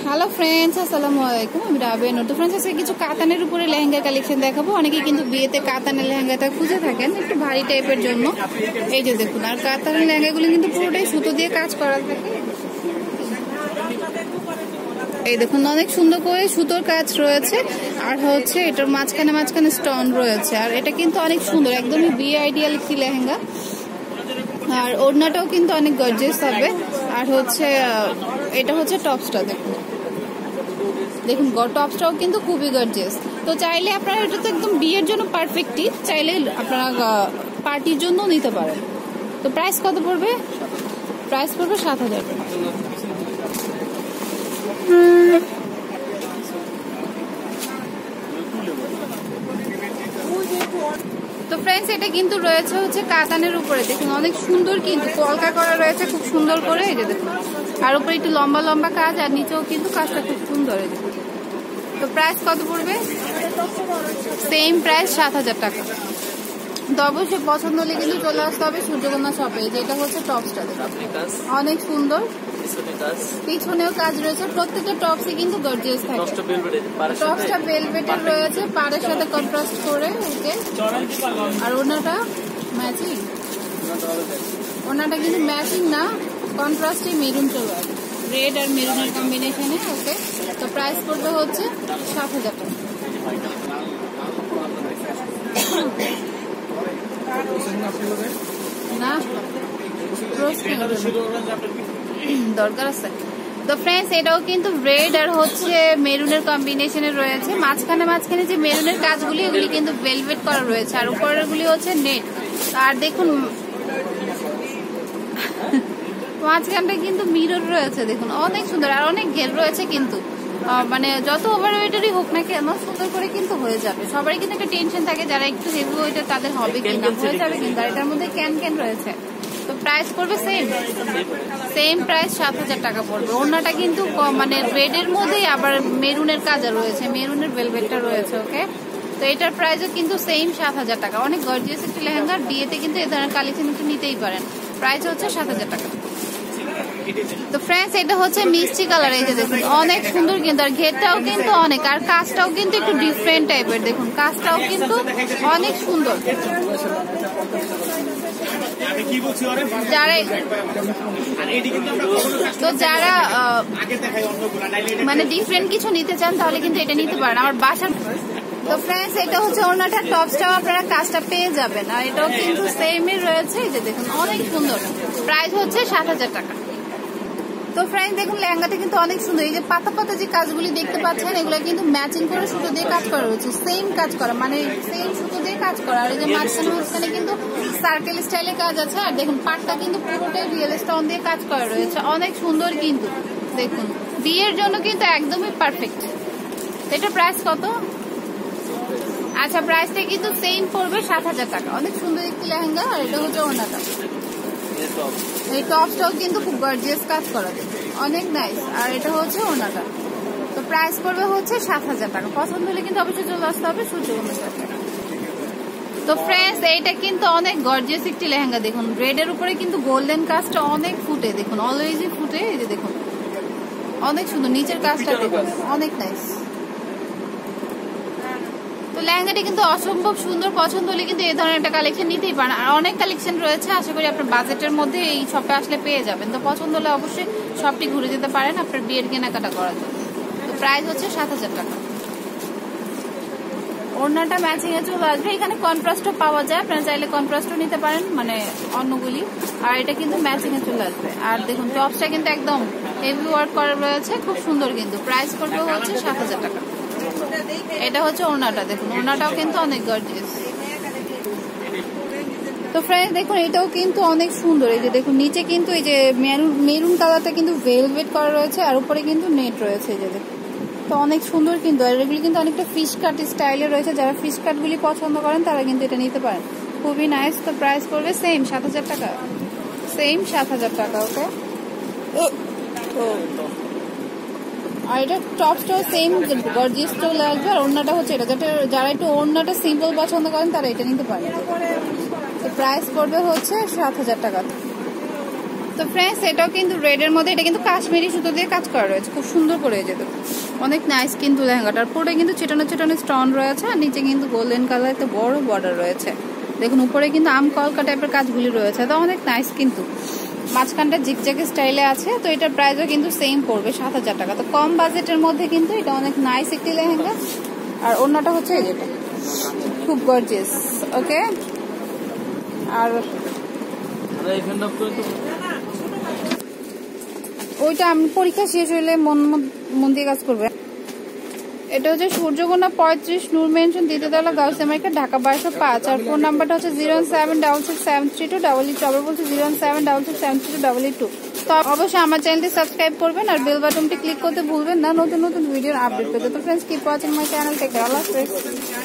Hello friends, আসসালামু আলাইকুম। আমি রাবে। তো ফ্রেন্ডস, আজকে কিছু কাতানের উপরে লেহেঙ্গা কালেকশন দেখাবো। অনেকে কিন্তু বিয়েতে কাতানের লেহেঙ্গাটা খুঁজে থাকেন একটু ভারী টাইপের জন্য। এই যে দেখুন, আর কাতানের লেহেঙ্গাগুলো কিন্তু পুরোটাই সুতো দিয়ে কাজ করা থাকে। এই দেখুন, অনেক সুন্দর করে সুতোর কাজ রয়েছে, আর হচ্ছে এটার মাঝখানে মাঝখানে স্টোন রয়েছে। আর এটা কিন্তু অনেক সুন্দর, একদমই বিয়ে আইডিয়াল একটি লেহেঙ্গা। আর ওড়নাটাও কিন্তু অনেক গর্জিয়াস হবে। আর হচ্ছে এটা হচ্ছে টপসটা, দেখুন দেখুন টপসটাও কিন্তু খুবই গর্জিয়াস। তো চাইলে আপনারা এটা তো একদম বিয়ের জন্য পারফেক্টই, চাইলে আপনারা পার্টির জন্য নিতে পারেন। তো প্রাইস কত পড়বে? প্রাইস পড়বে 7,000 টাকা। তো ফ্রেন্ডস, এটা কিন্তু রয়েছে হচ্ছে কাতানের উপরে, দেখুন অনেক সুন্দর কিন্তু কলকা করা রয়েছে খুব সুন্দর করে। এই যে দেখুন, আর উপরে একটু লম্বা লম্বা কাজ, আর নিচেও কিন্তু কাজটা খুব সুন্দর। এই দেখুন, তো প্রাইস কত পড়বে? সেম প্রাইস 7,000 টাকা। তো অবশ্যই পছন্দ হলে কিন্তু চলে আসতে হবে সূর্যকন্যা শপে। যেটা হচ্ছে টপসটা, অনেক সুন্দর, পিছনেও কাজ রয়েছে। প্রত্যেকটা টপসই কিন্তু গর্জিয়াস থাকে। টপসটা ভেলভেটের রয়েছে, পাড়ের সাথে কন্ট্রাস্ট করে। ওকে, আর ওনাটা ম্যাচিং, ওনাটা কিন্তু ম্যাচিং না, কন্ট্রাস্টে মেরুন চলে আসে, রেড আর মেরুনের কম্বিনেশনে। ওকে, তো প্রাইস পড়বে হচ্ছে 7,000 টাকা। না দরকার আছে। তো ফ্রেন্ডস, এটাও কিন্তু রেড আর হচ্ছে মেরুনের কম্বিনেশনে রয়েছে। মাঝখানে মাঝখানে যে মেরুনের কাজগুলি, এগুলি কিন্তু ভেলভেট করা রয়েছে, আর উপরের গুলি হচ্ছে নেট। আর দেখুন মাঝখানটা কিন্তু মিরর রয়েছে, দেখুন অনেক সুন্দর, আর অনেক ঘের রয়েছে কিন্তু। মানে যত ওভারওয়েটেরই হোক না কেন, সুন্দর করে কিন্তু হয়ে যাবে। সবারই কিন্তু একটা টেনশন থাকে যারা একটু হেভি ওয়েটের, তাদের হবে কিনা, হয়ে যাবে কিন্তু। আর এটার মধ্যে ক্যান ক্যান রয়েছে। তো প্রাইস পড়বে সেম প্রাইস 7,000 টাকা পড়বে। ওড়নাটা কিন্তু মানে রেডের মধ্যেই আবার মেরুনের কাজ রয়েছে, মেরুনের ভেলভেটটা রয়েছে। ওকে, তো এটার প্রাইসও কিন্তু সেম 7,000 টাকা। অনেক গর্জিয়াস একটি লেহেঙ্গা, বিয়েতে কিন্তু এ ধরনের কালেকশন একটু নিতেই পারেন। প্রাইস হচ্ছে 7,000 টাকা। তো ফ্রেন্ডস, এটা হচ্ছে মিষ্টি কালার। এই যে দেখুন অনেক সুন্দর কিন্তু, আর ঘেরটাও কিন্তু অনেক, আর কাজটাও কিন্তু একটু ডিফারেন্ট টাইপের। দেখুন কাজটাও কিন্তু অনেক সুন্দর। যারা মানে ডিফারেন্ট কিছু নিতে চান, তাহলে কিন্তু এটা নিতে পারেন আমার বাসার। তো ফ্রেন্ডস, এটা হচ্ছে ওনাটার টপসটাও আপনারা কাজটা পেয়ে যাবেন, আর এটাও কিন্তু সেমই রয়েছে। এই যে দেখুন অনেক সুন্দর। প্রাইস হচ্ছে 7,000 টাকা। তো ফ্রেন্ডস, দেখুন লেহেঙ্গাটা কিন্তু অনেক সুন্দর। এই যে পাতা পাতা যে কাজগুলি দেখতে পাচ্ছেন, এগুলো কিন্তু ম্যাচিং করে সুতো দিয়ে কাজ করা রয়েছে, সেম কাজ করা, মানে সেম সুতো দিয়ে কাজ করা। আর এই যে মাঝখানে মাঝখানে কিন্তু সার্কেল স্টাইলে কাজ আছে। আর দেখুন পাটটা কিন্তু পুরোটাই রিয়েল স্টোন দিয়ে কাজ করা রয়েছে, অনেক সুন্দর কিন্তু। দেখুন বিয়ের জন্য কিন্তু একদমই পারফেক্ট। এটার প্রাইস কত? আচ্ছা, প্রাইসটা কিন্তু সেম পড়বে 7,000 টাকা। অনেক সুন্দর একটি লেহেঙ্গা। আর এটা হচ্ছে ওড়নাটা, এই টপসটাও কিন্তু খুব গর্জিয়াস কাজ করা, অনেক নাইস। আর এটা হচ্ছে ওড়নাটা। তো প্রাইস পড়বে হচ্ছে 7,000 টাকা। পছন্দ হলে কিন্তু অবশ্যই চলে আসতে হবে সূর্যকন্যা শপে। তো ফ্রেন্ডস, এইটা কিন্তু অনেক গর্জিয়াস একটি লেহেঙ্গা। দেখুন রেডের উপরে কিন্তু গোল্ডেন কাজটা অনেক ফুটে, দেখুন অলওয়েজই ফুটে। এই যে দেখুন অনেক সুন্দর, নিচের কাজটা দেখুন অনেক নাইস। তো লেহেঙ্গাটি কিন্তু অসম্ভব সুন্দর। পছন্দ হলে কিন্তু এই ধরনের একটা কালেকশন নিতেই পারেন, আর অনেক কালেকশন রয়েছে। আশা করি আপনার বাজেটের মধ্যে এই শপে আসলে পেয়ে যাবেন। তো পছন্দ হলে অবশ্যই শপটি ঘুরে যেতে পারেন আপনার বিয়ের কেনাকাটা করার জন্য। তো প্রাইস হচ্ছে 7,000 টাকা। ওড়নাটা ম্যাচিং এ চলে আসবে। এখানে কন্ট্রাস্টও পাওয়া যায়, আপনারা চাইলে কন্ট্রাস্টও নিতে পারেন, মানে অন্যগুলি। আর এটা কিন্তু ম্যাচিং এ চলে আসবে। আর দেখুন টপসটা কিন্তু একদম হেভি ওয়ার্ক করা রয়েছে, খুব সুন্দর কিন্তু। প্রাইস পড়বে হচ্ছে 7,000 টাকা। এটা হচ্ছে ওড়নাটা, দেখুন ওড়নাটাও কিন্তু অনেক গর্জিয়াস। তো ফ্রেন্ডস, দেখুন এটাও কিন্তু অনেক সুন্দর। এই যে দেখুন নিচে কিন্তু এই যে মেরুন কালারটা কিন্তু ভেলভেট করা রয়েছে, আর উপরে কিন্তু নেট রয়েছে। এই যে দেখুন, তো অনেক সুন্দর কিন্তু। আর এগুলি কিন্তু অনেকটা ফিশ কাট স্টাইলে রয়েছে, যারা ফিশ কাট গুলি পছন্দ করেন তারা কিন্তু এটা নিতে পারেন, খুবই নাইস। তো প্রাইস পড়বে সেম 7,000 টাকা, সেম 7,000 টাকা। ওকে, আর এটা টপসটাও সেম গর্জিয়াস চলে আসবে। আর ওড়নাটা হচ্ছে এটা, যারা একটু ওড়নাটা সিম্পল পছন্দ করেন তারা এটা নিতে পারেন। তো প্রাইস পড়বে হচ্ছে 7,000 টাকা। তো ফ্রেন্ডস এটাও কিন্তু রেডের মধ্যে, এটা কিন্তু কাশ্মীরি সুতো দিয়ে কাজ করা রয়েছে, খুব সুন্দর করে যেত, অনেক নাইস কিন্তু লেহেঙ্গাটার। পুরো কিন্তু চিটানো চিটানো স্টোন রয়েছে, আর নিচে কিন্তু গোল্ডেন কালার বড় বর্ডার রয়েছে। দেখুন উপরে কিন্তু আম কলকা টাইপের কাজগুলি রয়েছে, তো অনেক নাইস কিন্তু। মাঝখানটা জিগজ্যাগ স্টাইলে আছে। তো এটার প্রাইসও কিন্তু সেম পড়বে 7000 টাকা। তো কম বাজেটের মধ্যে কিন্তু এটা অনেক নাইস একটি লেহেঙ্গা। আর অন্যটা হচ্ছে যেটা খুব গর্জিয়াস। ওকে, আর ওইটা আমি পরীক্ষা শেষ হইলে মন দিয়ে কাজ করবে। এটা হচ্ছে সূর্যকন্যা 35 নূর মেনশন, দ্বিতীয়তলা, গাউসিয়া মার্কেট, ঢাকা 1205। আর ফোন নাম্বারটা হচ্ছে 0766732, বলছে 0766732। তো অবশ্যই আমার চ্যানেলটি সাবস্ক্রাইব করবেন আর বেল বাটনটি ক্লিক করতে ভুলবেন না নতুন নতুন ভিডিওর আপডেট পেতে। তো friends, keep watching my channel, take care, আল্লাহ হাফেজ।